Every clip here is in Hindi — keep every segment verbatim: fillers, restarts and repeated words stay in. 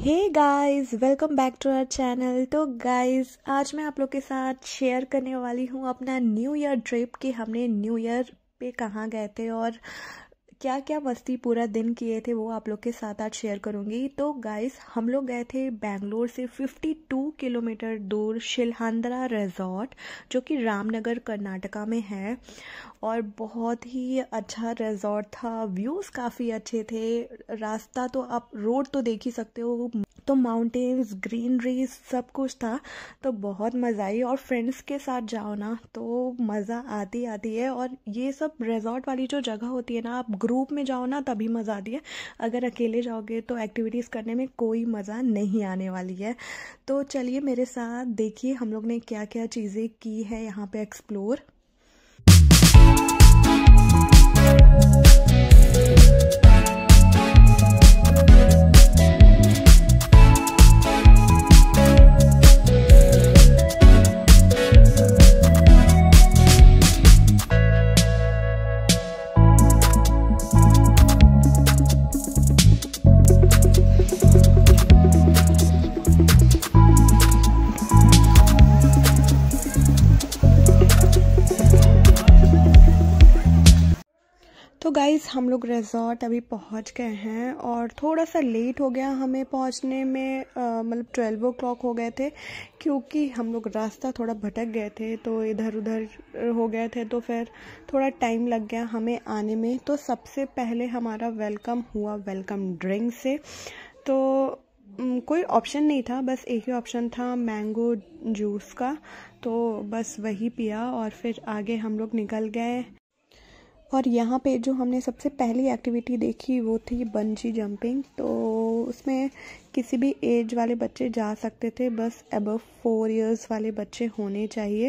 Hey guys, welcome back to our channel. तो गाइस, आज मैं आप लोग के साथ शेयर करने वाली हूँ अपना न्यू ईयर ट्रिप कि हमने न्यू ईयर पे कहाँ गए थे और क्या क्या मस्ती पूरा दिन किए थे, वो आप लोग के साथ आज शेयर करूँगी। तो गाइस, हम लोग गए थे बेंगलोर से बावन किलोमीटर दूर शिलहांदरा रिजॉर्ट, जो कि रामनगर कर्नाटका में है। और बहुत ही अच्छा रिजॉर्ट था, व्यूज़ काफ़ी अच्छे थे। रास्ता तो आप रोड तो देख ही सकते हो, तो माउंटेन्स, ग्रीनरी सब कुछ था। तो बहुत मज़ा आई। और फ्रेंड्स के साथ जाओ ना तो मज़ा आती आती है। और ये सब रिजॉर्ट वाली जो जगह होती है ना, आप ग्रुप में जाओ ना तभी मज़ा आती है। अगर अकेले जाओगे तो एक्टिविटीज़ करने में कोई मज़ा नहीं आने वाली है। तो चलिए मेरे साथ देखिए हम लोग ने क्या क्या चीज़ें की है यहाँ पे एक्सप्लोर। तो गाइज़, हम लोग रिजॉर्ट अभी पहुंच गए हैं और थोड़ा सा लेट हो गया हमें पहुंचने में, मतलब ट्वेल्व ओ क्लॉक हो गए थे, क्योंकि हम लोग रास्ता थोड़ा भटक गए थे, तो इधर उधर हो गए थे, तो फिर थोड़ा टाइम लग गया हमें आने में। तो सबसे पहले हमारा वेलकम हुआ वेलकम ड्रिंक से। तो कोई ऑप्शन नहीं था, बस एक ही ऑप्शन था मैंगो जूस का, तो बस वही पिया और फिर आगे हम लोग निकल गए। और यहाँ पे जो हमने सबसे पहली एक्टिविटी देखी वो थी बंजी जंपिंग। तो उसमें किसी भी एज वाले बच्चे जा सकते थे, बस अबव फोर इयर्स वाले बच्चे होने चाहिए।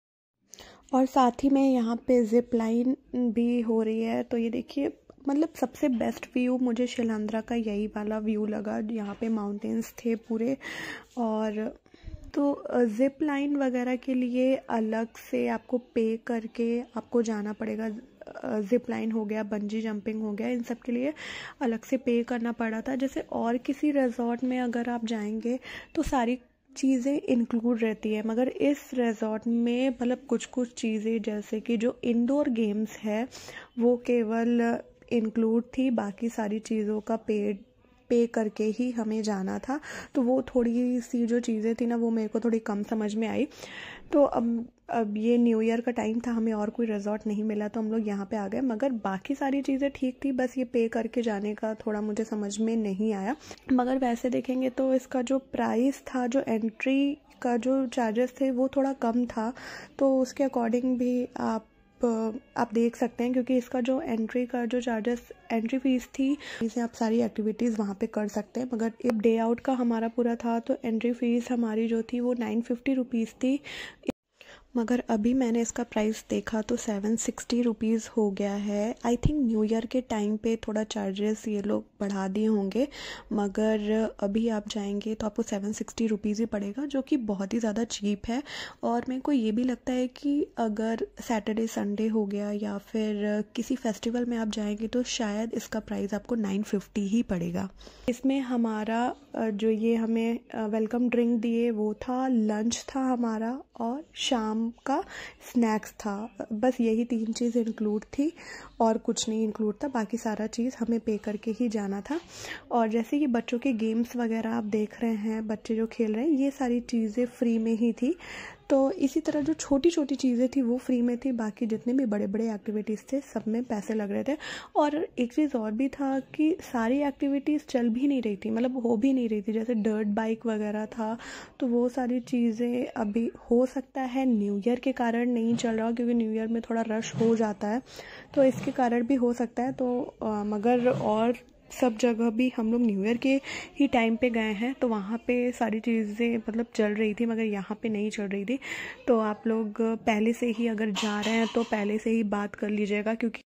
और साथ ही में यहाँ पे जिप लाइन भी हो रही है। तो ये देखिए, मतलब सबसे बेस्ट व्यू मुझे शिलांध्रा का यही वाला व्यू लगा। यहाँ पे माउंटेन्स थे पूरे। और तो जिप लाइन वगैरह के लिए अलग से आपको पे करके आपको जाना पड़ेगा। जिप लाइन हो गया, बंजी जंपिंग हो गया, इन सब के लिए अलग से पे करना पड़ा था। जैसे और किसी रिजॉर्ट में अगर आप जाएंगे तो सारी चीज़ें इंक्लूड रहती है, मगर इस रिजॉर्ट में मतलब कुछ कुछ चीज़ें जैसे कि जो इंडोर गेम्स है वो केवल इंक्लूड थी, बाकी सारी चीज़ों का पेड पे करके ही हमें जाना था। तो वो थोड़ी सी जो चीज़ें थी ना, वो मेरे को थोड़ी कम समझ में आई। तो अब अब ये न्यू ईयर का टाइम था, हमें और कोई रिजॉर्ट नहीं मिला, तो हम लोग यहाँ पे आ गए। मगर बाकी सारी चीज़ें ठीक थी, बस ये पे करके जाने का थोड़ा मुझे समझ में नहीं आया। मगर वैसे देखेंगे तो इसका जो प्राइस था, जो एंट्री का जो चार्जेस थे, वो थोड़ा कम था। तो उसके अकॉर्डिंग भी आप आप देख सकते हैं, क्योंकि इसका जो एंट्री का जो चार्जेस एंट्री फीस थी, इसे आप सारी एक्टिविटीज़ वहाँ पे कर सकते हैं। मगर एक डे आउट का हमारा पूरा था, तो एंट्री फीस हमारी जो थी वो नाइन फिफ्टी रुपीज़ थी। मगर अभी मैंने इसका प्राइस देखा तो सेवन सिक्सटी रुपीज़ हो गया है। आई थिंक न्यू ईयर के टाइम पे थोड़ा चार्जेस ये लोग बढ़ा दिए होंगे, मगर अभी आप जाएंगे तो आपको सेवन सिक्सटी रुपीज़ ही पड़ेगा, जो कि बहुत ही ज़्यादा चीप है। और मेरे को ये भी लगता है कि अगर सैटरडे संडे हो गया या फिर किसी फेस्टिवल में आप जाएंगे तो शायद इसका प्राइस आपको नाइन फिफ्टी ही पड़ेगा। इसमें हमारा जो ये हमें वेलकम ड्रिंक दिए वो था, लंच था हमारा, और शाम का स्नैक्स था। बस यही तीन चीज़ इंक्लूड थी और कुछ नहीं इंक्लूड था, बाकी सारा चीज़ हमें पे करके ही जाना था। और जैसे कि बच्चों के गेम्स वगैरह आप देख रहे हैं, बच्चे जो खेल रहे हैं, ये सारी चीज़ें फ्री में ही थी। तो इसी तरह जो छोटी छोटी चीज़ें थी वो फ्री में थी, बाकी जितने भी बड़े बड़े एक्टिविटीज़ थे सब में पैसे लग रहे थे। और एक चीज़ और भी था कि सारी एक्टिविटीज़ चल भी नहीं रही थी, मतलब हो भी नहीं रही थी। जैसे डर्ट बाइक वगैरह था, तो वो सारी चीज़ें अभी हो सकता है न्यू ईयर के कारण नहीं चल रहा, क्योंकि न्यू ईयर में थोड़ा रश हो जाता है, तो इसके कारण भी हो सकता है। तो आ, मगर और सब जगह भी हम लोग न्यू ईयर के ही टाइम पे गए हैं, तो वहाँ पे सारी चीज़ें मतलब चल रही थी, मगर यहाँ पे नहीं चल रही थी। तो आप लोग पहले से ही अगर जा रहे हैं तो पहले से ही बात कर लीजिएगा, क्योंकि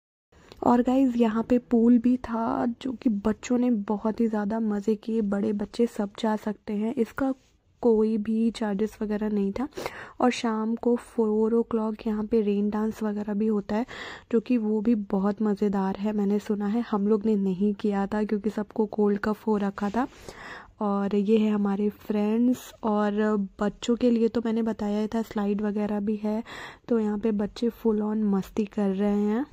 और गाइज़ यहाँ पे पूल भी था, जो कि बच्चों ने बहुत ही ज़्यादा मज़े किए, बड़े बच्चे सब जा सकते हैं। इसका कोई भी चार्जेस वगैरह नहीं था। और शाम को फोर ओ क्लॉक यहाँ पे रेन डांस वगैरह भी होता है, जो कि वो भी बहुत मज़ेदार है, मैंने सुना है। हम लोग ने नहीं किया था क्योंकि सबको कोल्ड कफ हो रखा था। और ये है हमारे फ्रेंड्स। और बच्चों के लिए तो मैंने बताया ही था, स्लाइड वगैरह भी है, तो यहाँ पे बच्चे फुल ऑन मस्ती कर रहे हैं।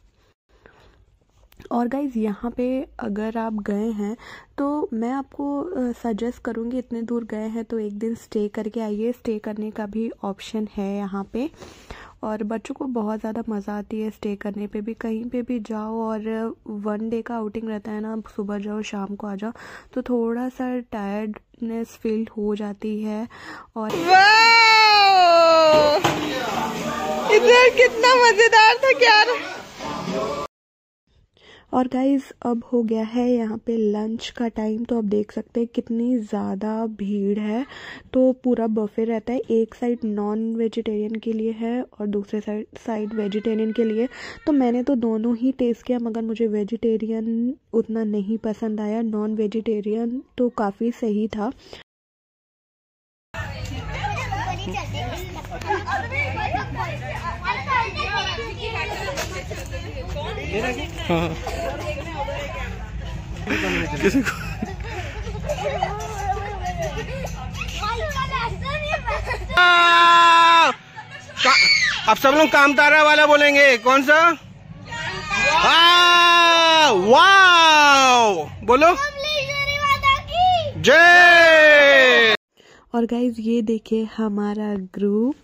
और गाइज़ यहाँ पे अगर आप गए हैं तो मैं आपको सजेस्ट करूँगी, इतने दूर गए हैं तो एक दिन स्टे करके आइए। स्टे करने का भी ऑप्शन है यहाँ पे, और बच्चों को बहुत ज़्यादा मज़ा आती है स्टे करने पे भी। कहीं पे भी जाओ और वन डे का आउटिंग रहता है ना, सुबह जाओ शाम को आ जाओ, तो थोड़ा सा टायर्डनेस फील हो जाती है। और इधर कितना मज़ेदार था क्या। और गाइज़ अब हो गया है यहाँ पे लंच का टाइम, तो आप देख सकते हैं कितनी ज़्यादा भीड़ है। तो पूरा बफे रहता है, एक साइड नॉन वेजिटेरियन के लिए है और दूसरे साइड साइड वेजिटेरियन के लिए। तो मैंने तो दोनों ही टेस्ट किया, मगर मुझे वेजिटेरियन उतना नहीं पसंद आया, नॉन वेजिटेरियन तो काफ़ी सही था। हाँ किसी को अब सब लोग कामतारा वाला बोलेंगे, कौन सा? वाव बोलो जय। और गाइज ये देखिए हमारा ग्रुप।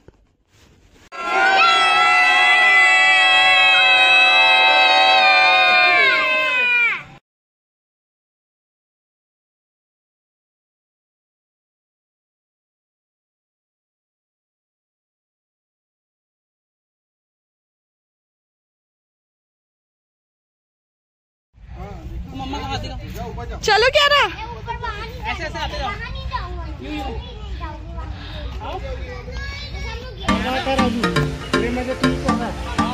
चलो क्या रहा ऐसे ऐसे आते जाओ। यूं यूं।